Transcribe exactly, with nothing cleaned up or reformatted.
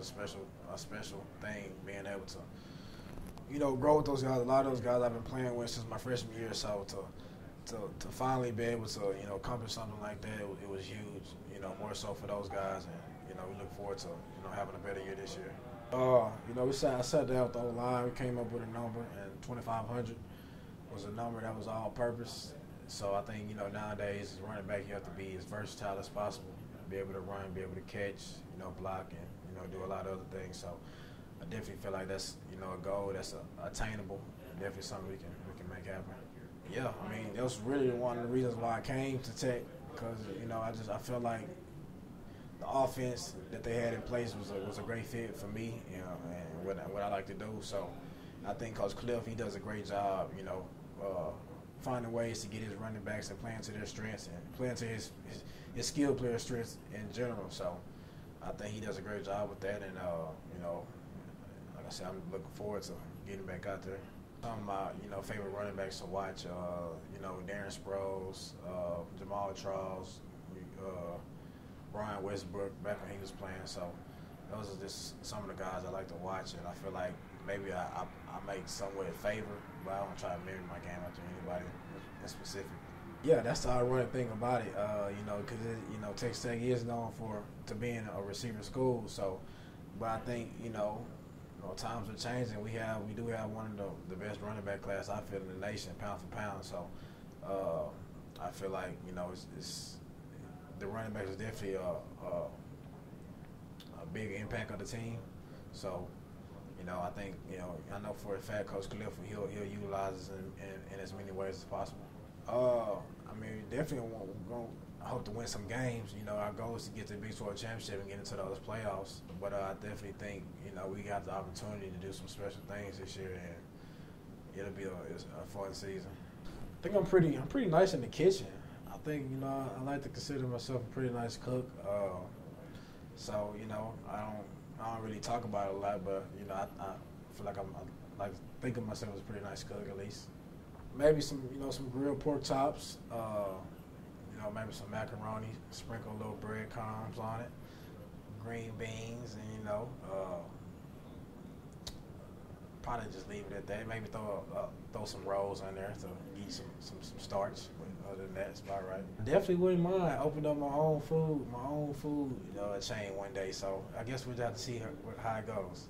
a special a special thing being able to, you know, grow with those guys. A lot of those guys I've been playing with since my freshman year, so to to, to finally be able to, you know, accomplish something like that, it, it was huge, you know, more so for those guys. And, you know, we look forward to, you know, having a better year this year. Uh, you know, we sat, I sat down with the O-line. We came up with a number, and twenty-five hundred was a number that was all-purpose. So I think, you know, nowadays, as a running back, you have to be as versatile as possible, be able to run, be able to catch, you know, block, and, you know, do a lot of other things. So I definitely feel like that's, you know, a goal that's uh, attainable, definitely something we can we can make happen. Yeah, I mean, that was really one of the reasons why I came to Tech, because, you know, I just I feel like the offense that they had in place was a, was a great fit for me, you know, and what, what I like to do. So I think Coach Cliff, he does a great job, you know, uh, finding ways to get his running backs and playing to their strengths and playing to his, his, his skill player strengths in general. So I think he does a great job with that. And, uh, you know, like I said, I'm looking forward to getting back out there. Some of my, you know, favorite running backs to watch, uh, you know, Darren Sproles, uh, Jamal Charles, uh, Brian Westbrook back when he was playing. So those are just some of the guys I like to watch, and I feel like maybe I, I, I make somewhat favor, but I don't try to mirror my game after anybody in specific. Yeah, that's the ironic thing about it, uh, you know, because you know Texas Tech is known for to being a receiver school. So, but I think you know, you know, times are changing. We have we do have one of the, the best running back class I feel in the nation, pound for pound. So, uh, I feel like you know it's. it's the running back is definitely a, a, a big impact on the team. So, you know, I think, you know, I know for a fact Coach Cliff, he'll, he'll utilize us in, in, in as many ways as possible. Uh, I mean, definitely want, we're going to hope to win some games. You know, our goal is to get to the Big twelve Championship and get into those playoffs. But uh, I definitely think, you know, we got the opportunity to do some special things this year, and it'll be a, a fun season. I think I'm pretty, I'm pretty nice in the kitchen. I think, you know, I like to consider myself a pretty nice cook. Uh, so, you know, I don't I don't really talk about it a lot, but, you know, I, I feel like I'm, I like to think of myself as a pretty nice cook at least. Maybe some, you know, some grilled pork chops, uh, you know, maybe some macaroni, sprinkle a little breadcrumbs on it, green beans, and, you know, uh, probably just leave it at that. Maybe throw a, uh, throw some rolls in there to get some, some, some starch. But other than that, it's about right. Definitely wouldn't mind opening up my own food, my own food, you know, a chain one day. So I guess we'll have to see how, how it goes.